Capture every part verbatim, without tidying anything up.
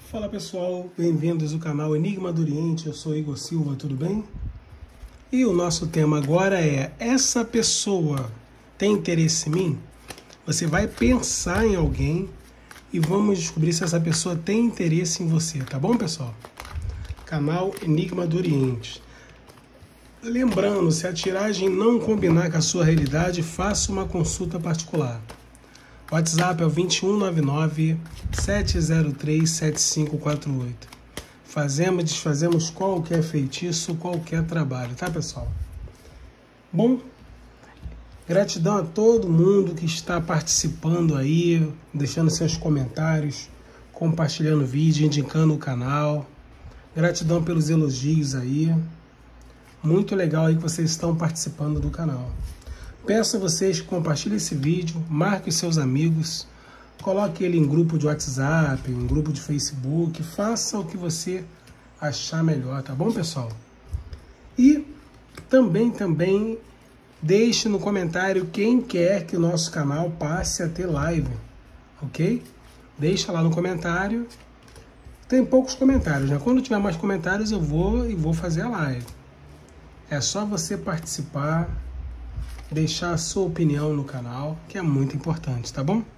Fala pessoal, bem-vindos ao canal Enigma do Oriente, eu sou Igor Silva, tudo bem? E o nosso tema agora é: essa pessoa tem interesse em mim? Você vai pensar em alguém e vamos descobrir se essa pessoa tem interesse em você, tá bom pessoal? Canal Enigma do Oriente. Lembrando, se a tiragem não combinar com a sua realidade, faça uma consulta particular. O WhatsApp é o dois um nove nove, sete zero três, sete cinco quatro oito. Fazemos, desfazemos qualquer feitiço, qualquer trabalho, tá pessoal? Bom, gratidão a todo mundo que está participando aí, deixando seus comentários, compartilhando o vídeo, indicando o canal. Gratidão pelos elogios aí. Muito legal aí que vocês estão participando do canal. Peço a vocês que compartilhem esse vídeo, marque os seus amigos, coloque ele em grupo de WhatsApp, em grupo de Facebook, faça o que você achar melhor, tá bom, pessoal? E também, também, deixe no comentário quem quer que o nosso canal passe a ter live, ok? Deixa lá no comentário. Tem poucos comentários, né? Quando tiver mais comentários eu vou e vou fazer a live. É só você participar, deixar a sua opinião no canal, que é muito importante, tá bom?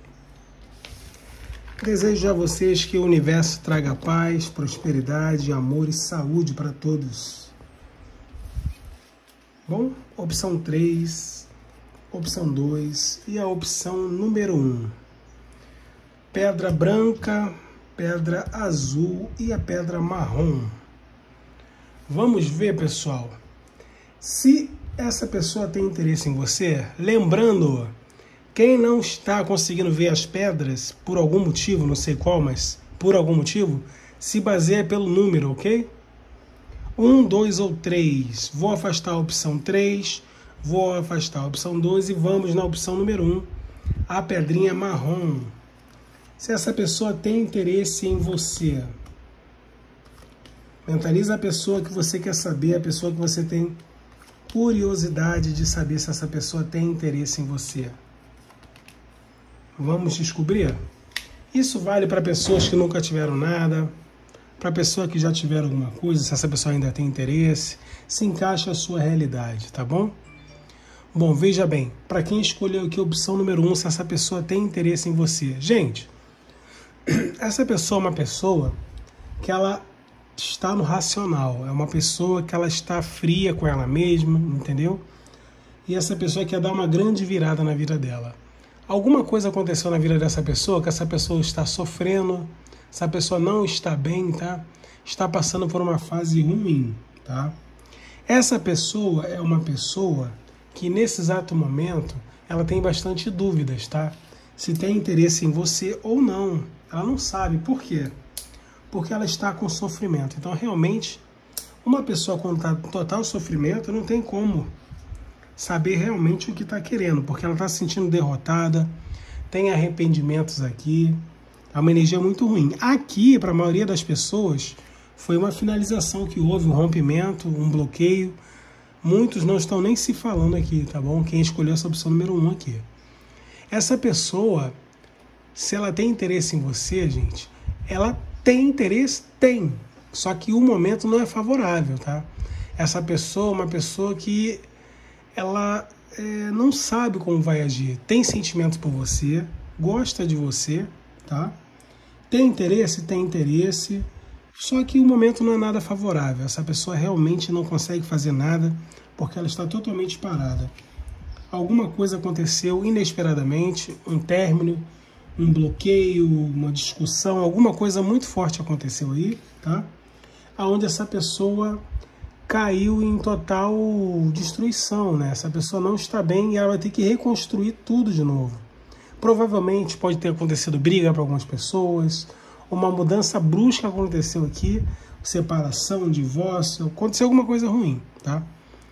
Desejo a vocês que o universo traga paz, prosperidade, amor e saúde para todos. Bom, opção três, opção dois e a opção número um. Pedra branca, pedra azul e a pedra marrom. Vamos ver, pessoal. Se essa pessoa tem interesse em você, lembrando, quem não está conseguindo ver as pedras, por algum motivo, não sei qual, mas por algum motivo, se baseia pelo número, ok? um, dois ou três. Vou afastar a opção três, vou afastar a opção dois e vamos na opção número um, a pedrinha marrom. Se essa pessoa tem interesse em você, mentaliza a pessoa que você quer saber, a pessoa que você tem curiosidade de saber se essa pessoa tem interesse em você. Vamos descobrir? Isso vale para pessoas que nunca tiveram nada, para pessoa que já tiveram alguma coisa, se essa pessoa ainda tem interesse, se encaixa a sua realidade, tá bom? Bom, veja bem, para quem escolheu aqui a opção número um, se essa pessoa tem interesse em você. Gente, essa pessoa é uma pessoa que ela está no racional, é uma pessoa que ela está fria com ela mesma, entendeu? E essa pessoa quer dar uma grande virada na vida dela. Alguma coisa aconteceu na vida dessa pessoa, que essa pessoa está sofrendo, essa pessoa não está bem, tá? Está passando por uma fase ruim, tá? Essa pessoa é uma pessoa que nesse exato momento, ela tem bastante dúvidas, tá? Se tem interesse em você ou não. Ela não sabe. Por quê? Porque ela está com sofrimento. Então, realmente, uma pessoa com total sofrimento não tem como saber realmente o que está querendo, porque ela está se sentindo derrotada, tem arrependimentos aqui, é uma energia muito ruim. Aqui, para a maioria das pessoas, foi uma finalização que houve, um rompimento, um bloqueio. Muitos não estão nem se falando aqui, tá bom? Quem escolheu essa opção número um aqui. Essa pessoa, se ela tem interesse em você, gente, ela tem interesse? Tem. Só que o momento não é favorável, tá? Essa pessoa é uma pessoa que ela é, não sabe como vai agir. Tem sentimentos por você, gosta de você, tá? Tem interesse? Tem interesse. Só que o momento não é nada favorável. Essa pessoa realmente não consegue fazer nada porque ela está totalmente parada. Alguma coisa aconteceu inesperadamente, um término, um bloqueio, uma discussão, alguma coisa muito forte aconteceu aí, tá? Aonde essa pessoa caiu em total destruição, né? Essa pessoa não está bem e ela vai ter que reconstruir tudo de novo. Provavelmente pode ter acontecido briga para algumas pessoas, uma mudança brusca aconteceu aqui, separação, divórcio, aconteceu alguma coisa ruim, tá?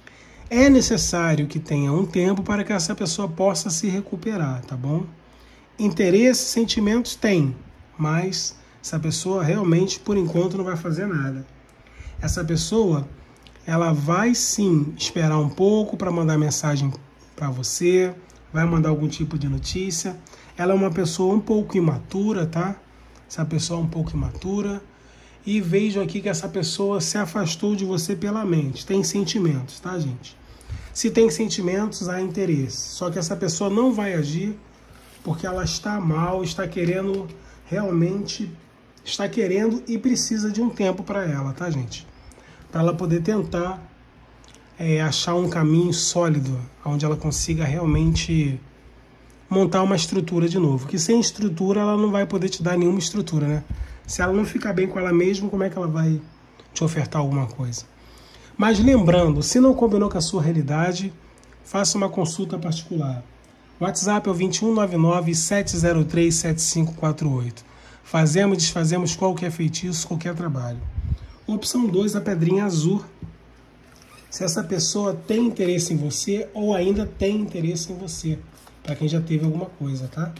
É necessário que tenha um tempo para que essa pessoa possa se recuperar, tá bom? Interesse, sentimentos tem, mas essa pessoa realmente, por enquanto, não vai fazer nada. Essa pessoa, ela vai sim esperar um pouco para mandar mensagem para você, vai mandar algum tipo de notícia. Ela é uma pessoa um pouco imatura, tá? essa pessoa é um pouco imatura. E vejo aqui que essa pessoa se afastou de você pela mente. Tem sentimentos, tá, gente? Se tem sentimentos, há interesse. Só que essa pessoa não vai agir porque ela está mal, está querendo realmente, está querendo e precisa de um tempo para ela, tá, gente? Para ela poder tentar é, achar um caminho sólido, onde ela consiga realmente montar uma estrutura de novo. Que sem estrutura ela não vai poder te dar nenhuma estrutura, né? Se ela não ficar bem com ela mesma, como é que ela vai te ofertar alguma coisa? Mas lembrando, se não combinou com a sua realidade, faça uma consulta particular. O WhatsApp é o dois um nove nove, sete zero três, sete cinco quatro oito. Fazemos e desfazemos qualquer feitiço, qualquer trabalho. Opção dois, a pedrinha azul. Se essa pessoa tem interesse em você ou ainda tem interesse em você. Para quem já teve alguma coisa, tá?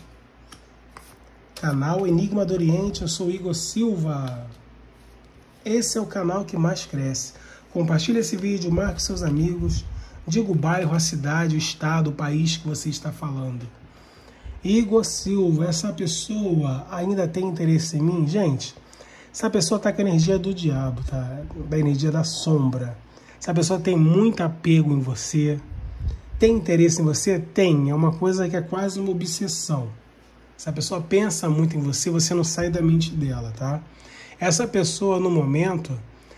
Canal Enigma do Oriente, eu sou Igor Silva. Esse é o canal que mais cresce. Compartilhe esse vídeo, marque seus amigos, diga o bairro, a cidade, o estado, o país que você está falando. Igor Silva, essa pessoa ainda tem interesse em mim? Gente, essa pessoa está com a energia do diabo, tá? Da energia da sombra. Essa pessoa tem muito apego em você. Tem interesse em você? Tem. É uma coisa que é quase uma obsessão. Se a pessoa pensa muito em você, você não sai da mente dela, tá? Essa pessoa, no momento,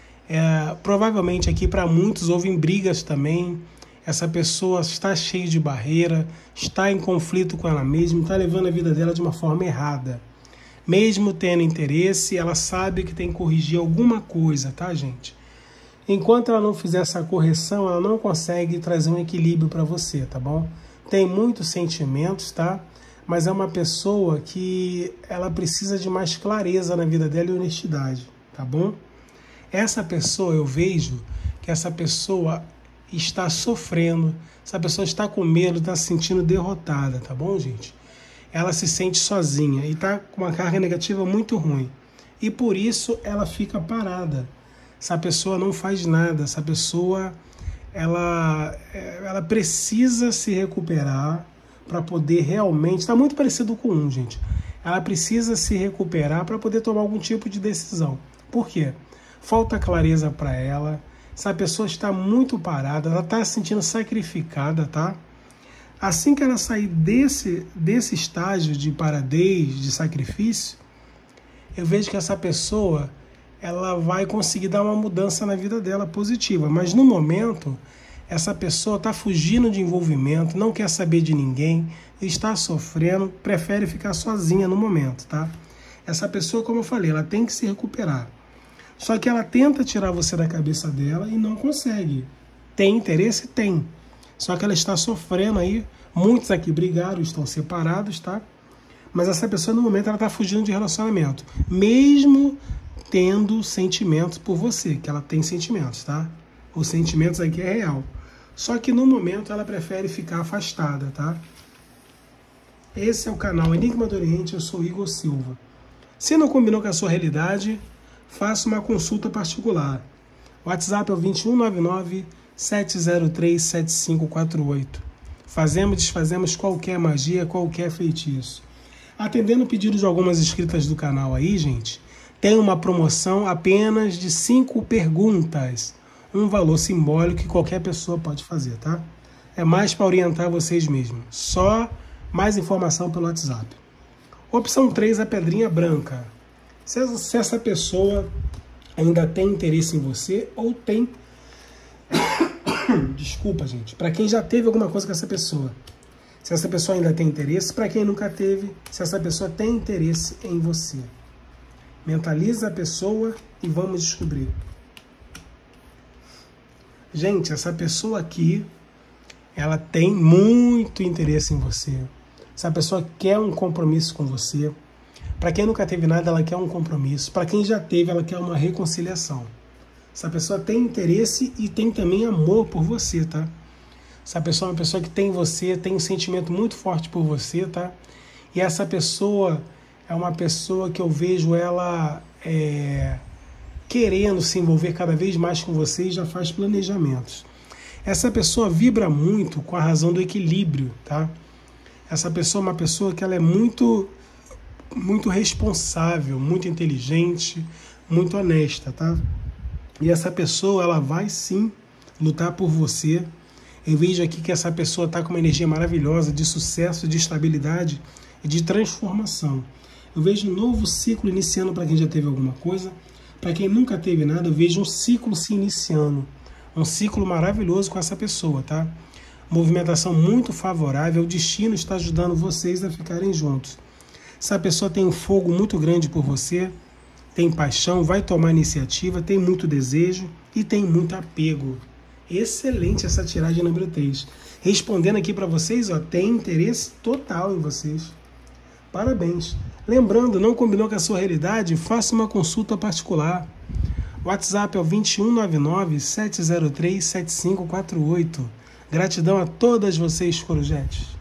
é, provavelmente aqui para muitos houve brigas também. Essa pessoa está cheia de barreira, está em conflito com ela mesma, está levando a vida dela de uma forma errada. Mesmo tendo interesse, ela sabe que tem que corrigir alguma coisa, tá, gente? Enquanto ela não fizer essa correção, ela não consegue trazer um equilíbrio para você, tá bom? Tem muitos sentimentos, tá? Mas é uma pessoa que ela precisa de mais clareza na vida dela e honestidade, tá bom? Essa pessoa, eu vejo que essa pessoa está sofrendo, essa pessoa está com medo, está se sentindo derrotada, tá bom, gente? Ela se sente sozinha e está com uma carga negativa muito ruim. E por isso ela fica parada. Essa pessoa não faz nada, essa pessoa ela, ela precisa se recuperar para poder realmente... Está muito parecido com um, gente. Ela precisa se recuperar para poder tomar algum tipo de decisão. Por quê? Falta clareza para ela. Essa pessoa está muito parada, ela está se sentindo sacrificada, tá? Assim que ela sair desse, desse estágio de paradez, de sacrifício, eu vejo que essa pessoa ela vai conseguir dar uma mudança na vida dela positiva. Mas no momento, essa pessoa está fugindo de envolvimento, não quer saber de ninguém, está sofrendo, prefere ficar sozinha no momento, tá? Essa pessoa, como eu falei, ela tem que se recuperar. Só que ela tenta tirar você da cabeça dela e não consegue. Tem interesse? Tem. Só que ela está sofrendo aí. Muitos aqui brigaram, estão separados, tá? Mas essa pessoa, no momento, ela está fugindo de relacionamento. Mesmo tendo sentimentos por você, que ela tem sentimentos, tá? Os sentimentos aqui é real. Só que no momento ela prefere ficar afastada, tá? Esse é o canal Enigma do Oriente, eu sou Igor Silva. Se não combinou com a sua realidade, faça uma consulta particular. O WhatsApp é o dois um nove nove, sete zero três, sete cinco quatro oito. Fazemos e desfazemos qualquer magia, qualquer feitiço. Atendendo o pedido de algumas inscritas do canal aí, gente, tem uma promoção apenas de cinco perguntas. Um valor simbólico que qualquer pessoa pode fazer, tá? É mais para orientar vocês mesmos. Só mais informação pelo WhatsApp. Opção três, a pedrinha branca. Se essa pessoa ainda tem interesse em você ou tem... Desculpa, gente. Para quem já teve alguma coisa com essa pessoa. Se essa pessoa ainda tem interesse, para quem nunca teve, se essa pessoa tem interesse em você. Mentaliza a pessoa e vamos descobrir. Gente, essa pessoa aqui, ela tem muito interesse em você. Essa pessoa quer um compromisso com você. Para quem nunca teve nada, ela quer um compromisso. Para quem já teve, ela quer uma reconciliação. Essa pessoa tem interesse e tem também amor por você, tá? Essa pessoa é uma pessoa que tem você, tem um sentimento muito forte por você, tá? E essa pessoa é uma pessoa que eu vejo ela é, querendo se envolver cada vez mais com você e já faz planejamentos. Essa pessoa vibra muito com a razão do equilíbrio, tá? Essa pessoa é uma pessoa que ela é muito muito responsável, muito inteligente, muito honesta, tá? E essa pessoa, ela vai sim lutar por você. Eu vejo aqui que essa pessoa está com uma energia maravilhosa de sucesso, de estabilidade e de transformação. Eu vejo um novo ciclo iniciando para quem já teve alguma coisa. Para quem nunca teve nada, eu vejo um ciclo se iniciando. Um ciclo maravilhoso com essa pessoa, tá? Movimentação muito favorável. O destino está ajudando vocês a ficarem juntos. Essa pessoa tem um fogo muito grande por você, tem paixão, vai tomar iniciativa, tem muito desejo e tem muito apego. Excelente essa tiragem número três. Respondendo aqui para vocês, ó, tem interesse total em vocês. Parabéns. Lembrando, não combinou com a sua realidade? Faça uma consulta particular. O WhatsApp é o dois um nove nove, sete zero três, sete cinco quatro oito. Gratidão a todas vocês, corujetes.